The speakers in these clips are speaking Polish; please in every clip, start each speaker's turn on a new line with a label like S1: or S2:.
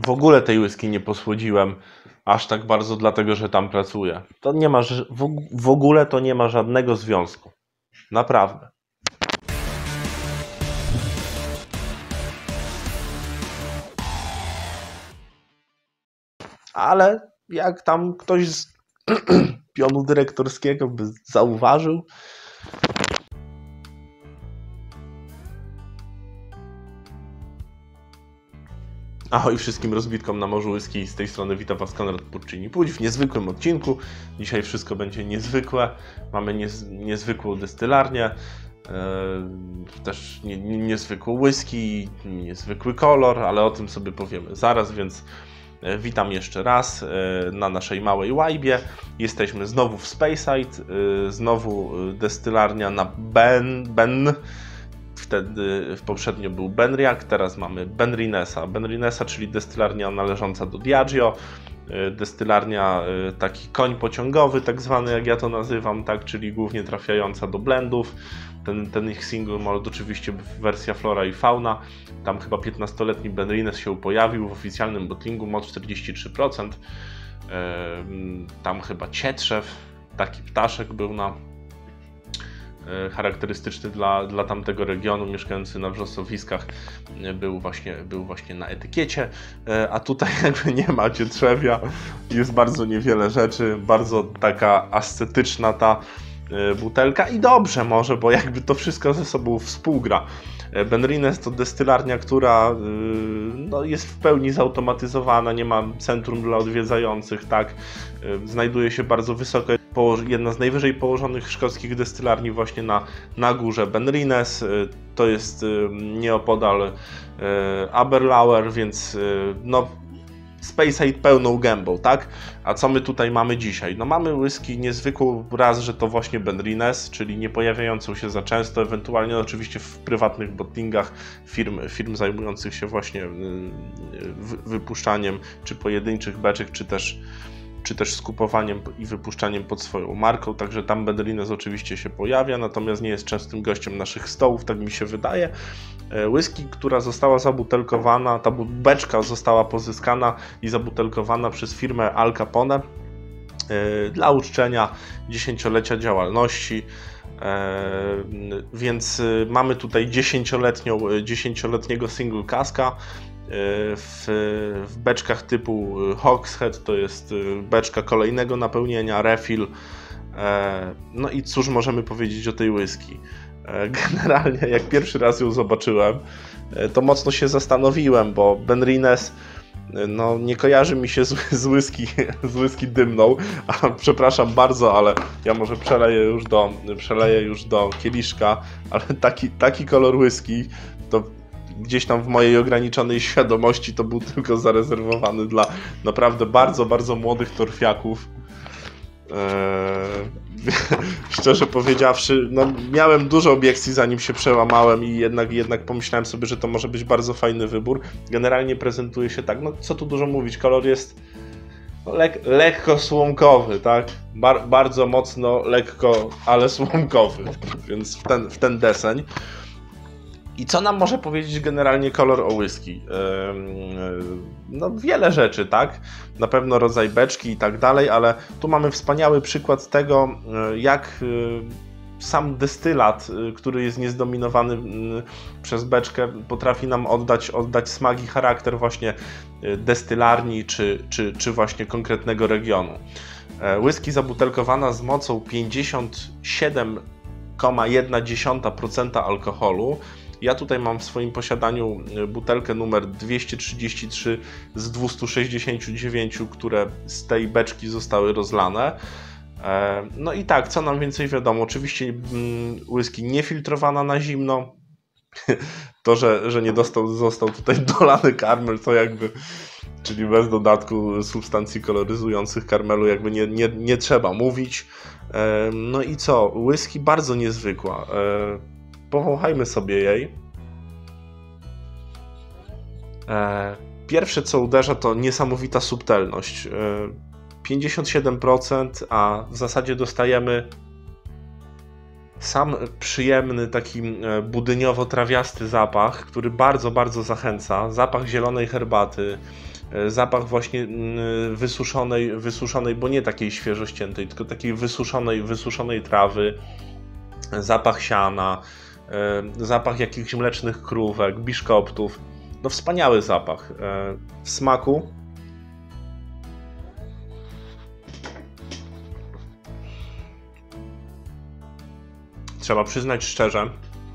S1: w ogóle tej whisky nie posłodziłem aż tak bardzo, dlatego że tam pracuję. To nie ma, w ogóle to nie ma żadnego związku. Naprawdę. Ale jak tam ktoś z pionu dyrektorskiego by zauważył, ahoj wszystkim rozbitkom na morzu whisky, z tej strony witam Was Konrad Purczyni. Pójdź w niezwykłym odcinku. Dzisiaj wszystko będzie niezwykłe. Mamy niezwykłą destylarnię, też niezwykłą whisky, niezwykły kolor, ale o tym sobie powiemy zaraz, więc witam jeszcze raz na naszej małej łajbie. Jesteśmy znowu w Speyside, znowu destylarnia na Ben. Wtedy poprzednio był Benriach, teraz mamy Benrinesa. Benrinesa, czyli destylarnia należąca do Diageo. Destylarnia taki koń pociągowy, tak zwany, jak ja to nazywam, tak, czyli głównie trafiająca do blendów. Ten ich single malt, oczywiście wersja Flora i Fauna. Tam chyba 15-letni Benrines się pojawił w oficjalnym bottlingu, moc 43%. Tam chyba cietrzew, taki ptaszek był charakterystyczny dla tamtego regionu, mieszkający na wrzosowiskach, był właśnie na etykiecie, a tutaj jakby nie ma cietrzewia, jest bardzo niewiele rzeczy, bardzo taka ascetyczna ta butelka i dobrze może, bo jakby to wszystko ze sobą współgra. Benrines to destylarnia, która no, jest w pełni zautomatyzowana, nie ma centrum dla odwiedzających, tak? Znajduje się bardzo wysoko, jedna z najwyżej położonych szkockich destylarni właśnie na górze Benrines, to jest nieopodal Aberlour, więc no Speyside pełną gębą, tak? A co my tutaj mamy dzisiaj? No mamy whisky niezwykłą, raz, że to właśnie Benrines, czyli nie pojawiającą się za często, ewentualnie oczywiście w prywatnych bottlingach firm zajmujących się właśnie wypuszczaniem czy pojedynczych beczek, czy też skupowaniem i wypuszczaniem pod swoją marką, także tam Benrines oczywiście się pojawia, natomiast nie jest częstym gościem naszych stołów, tak mi się wydaje. Whisky, która została zabutelkowana, ta beczka została pozyskana i zabutelkowana przez firmę Al Capone dla uczczenia 10-lecia działalności, więc mamy tutaj 10-letniego single caska, w beczkach typu Hogshead, to jest beczka kolejnego napełnienia, refill. No i cóż możemy powiedzieć o tej whisky? Generalnie jak pierwszy raz ją zobaczyłem, to mocno się zastanowiłem, bo Benrines no, nie kojarzy mi się z whisky dymną, a przepraszam bardzo, ale ja może przeleję już do kieliszka, ale taki kolor whisky to gdzieś tam w mojej ograniczonej świadomości to był tylko zarezerwowany dla naprawdę bardzo, bardzo młodych torfiaków. Szczerze powiedziawszy, no, miałem dużo obiekcji zanim się przełamałem i jednak pomyślałem sobie, że to może być bardzo fajny wybór. Generalnie prezentuje się tak, no co tu dużo mówić, kolor jest lekko słomkowy, tak? Bardzo mocno, lekko, ale słomkowy, więc w ten deseń. I co nam może powiedzieć generalnie kolor o whisky? No wiele rzeczy, tak? Na pewno rodzaj beczki i tak dalej, ale tu mamy wspaniały przykład tego, jak sam destylat, który jest niezdominowany przez beczkę, potrafi nam oddać smak i charakter właśnie destylarni czy właśnie konkretnego regionu. Whisky zabutelkowana z mocą 57,1% alkoholu. Ja tutaj mam w swoim posiadaniu butelkę numer 233 z 269, które z tej beczki zostały rozlane. No i tak, co nam więcej wiadomo? Oczywiście whisky niefiltrowana na zimno. To, że nie został tutaj dolany karmel, to jakby, czyli bez dodatku substancji koloryzujących karmelu, jakby nie trzeba mówić. No i co? Whisky bardzo niezwykła. Powąchajmy sobie jej. Pierwsze co uderza to niesamowita subtelność. 57%, a w zasadzie dostajemy sam przyjemny, taki budyniowo-trawiasty zapach, który bardzo, bardzo zachęca. Zapach zielonej herbaty, Zapach właśnie wysuszonej, bo nie takiej świeżo ściętej, tylko takiej wysuszonej trawy, zapach siana, zapach jakichś mlecznych krówek, biszkoptów. No wspaniały zapach. W smaku trzeba przyznać szczerze,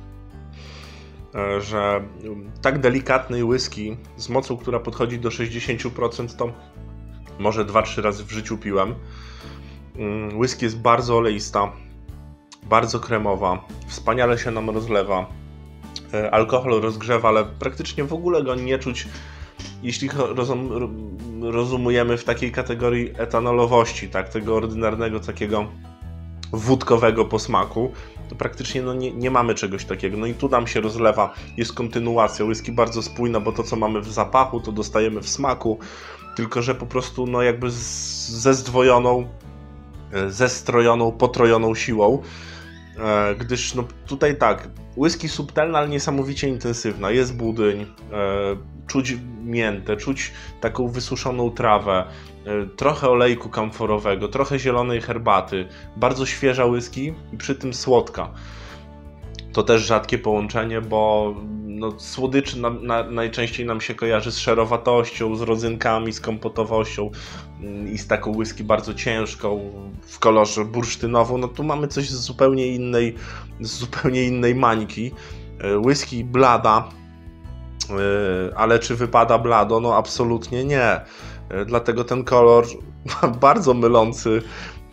S1: że tak delikatnej whisky z mocą, która podchodzi do 60%, to może 2-3 razy w życiu piłem. Whisky jest bardzo oleista, bardzo kremowa, wspaniale się nam rozlewa. Alkohol rozgrzewa, ale praktycznie w ogóle go nie czuć, jeśli rozumujemy w takiej kategorii etanolowości, tak, tego ordynarnego, takiego wódkowego posmaku, to praktycznie no nie mamy czegoś takiego. No i tu nam się rozlewa, jest kontynuacja. Whisky bardzo spójna, bo to, co mamy w zapachu, to dostajemy w smaku, tylko że po prostu no jakby ze zdwojoną, zestrojoną, potrojoną siłą, gdyż no tutaj tak, whisky subtelna, ale niesamowicie intensywna. Jest budyń, czuć miętę, czuć taką wysuszoną trawę, trochę olejku kamforowego, trochę zielonej herbaty, bardzo świeża whisky i przy tym słodka. To też rzadkie połączenie, bo no, słodyczy najczęściej nam się kojarzy z szerowatością, z rodzynkami, z kompotowością i z taką whisky bardzo ciężką, w kolorze bursztynową. No tu mamy coś z zupełnie innej mańki. Whisky blada, ale czy wypada blado? No absolutnie nie. Dlatego ten kolor bardzo mylący,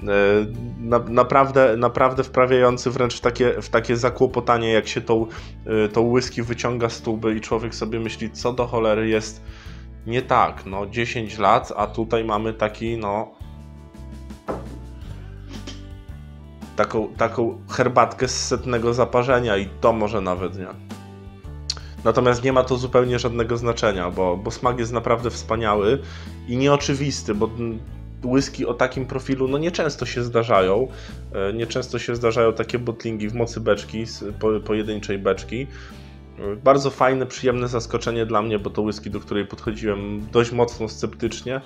S1: naprawdę wprawiający wręcz w takie zakłopotanie, jak się tą whisky wyciąga z tuby i człowiek sobie myśli, co do cholery jest nie tak. No 10 lat, a tutaj mamy taki, no taką herbatkę z setnego zaparzenia i to może nawet nie. Natomiast nie ma to zupełnie żadnego znaczenia, bo smak jest naprawdę wspaniały i nieoczywisty, bo whisky o takim profilu no nieczęsto się zdarzają. Nieczęsto się zdarzają takie bottlingi w mocy beczki, pojedynczej beczki. Bardzo fajne, przyjemne zaskoczenie dla mnie, bo to whisky, do której podchodziłem dość mocno sceptycznie.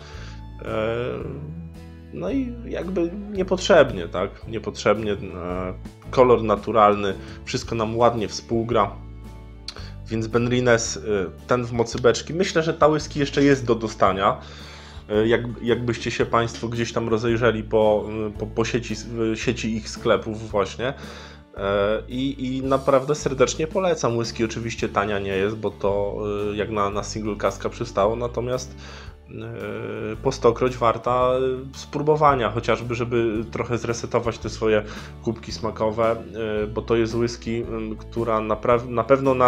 S1: No i jakby niepotrzebnie, tak? Niepotrzebnie. Kolor naturalny, wszystko nam ładnie współgra. Więc Benrines, ten w mocy beczki, myślę, że ta whisky jeszcze jest do dostania. Jakbyście się Państwo gdzieś tam rozejrzeli po sieci ich sklepów właśnie. I naprawdę serdecznie polecam. Whisky oczywiście tania nie jest, bo to jak na single caska przystało, natomiast po stokroć warta spróbowania, chociażby żeby trochę zresetować te swoje kubki smakowe, bo to jest whisky, która na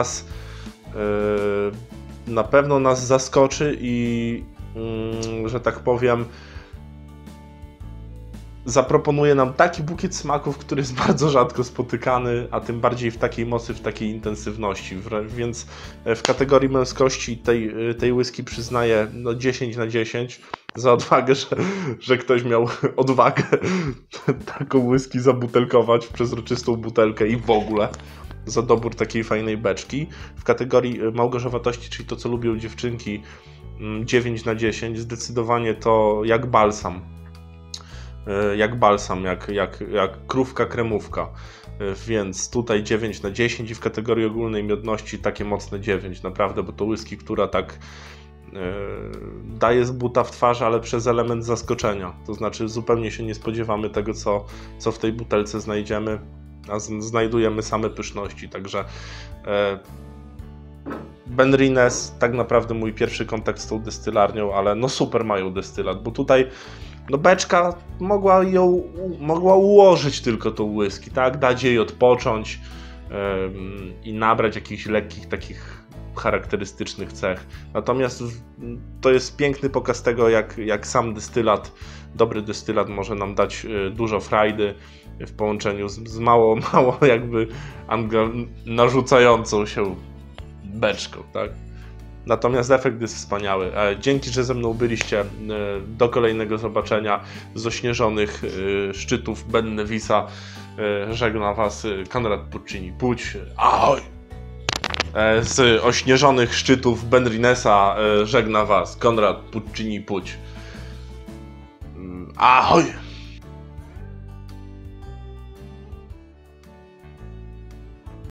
S1: pewno nas zaskoczy i że tak powiem zaproponuje nam taki bukiet smaków, który jest bardzo rzadko spotykany, a tym bardziej w takiej mocy, w takiej intensywności. Więc w kategorii męskości tej whisky przyznaję no 10 na 10 za odwagę, że ktoś miał odwagę taką whisky zabutelkować w przezroczystą butelkę i w ogóle za dobór takiej fajnej beczki. W kategorii małgorzatowatości, czyli to, co lubią dziewczynki, 9 na 10, zdecydowanie to jak balsam. Jak krówka, kremówka. Więc tutaj 9 na 10 i w kategorii ogólnej miodności takie mocne 9, naprawdę, bo to whisky, która tak daje z buta w twarz, ale przez element zaskoczenia. To znaczy zupełnie się nie spodziewamy tego, co w tej butelce znajdziemy, a znajdujemy same pyszności. Także Benrines, tak naprawdę mój pierwszy kontakt z tą destylarnią, ale no super mają destylat, bo tutaj no beczka mogła ułożyć tylko tą whisky, tak? Dać jej odpocząć i nabrać jakichś lekkich takich charakterystycznych cech. Natomiast to jest piękny pokaz tego, jak sam destylat, dobry destylat może nam dać dużo frajdy w połączeniu z mało jakby narzucającą się beczką, tak? Natomiast efekt jest wspaniały. Dzięki, że ze mną byliście. Do kolejnego zobaczenia z ośnieżonych szczytów Bennevisa. Żegna Was Konrad Puccini. Ahoj! Z ośnieżonych szczytów Benrinesa żegna was Konrad Puccini Puć. Ahoj!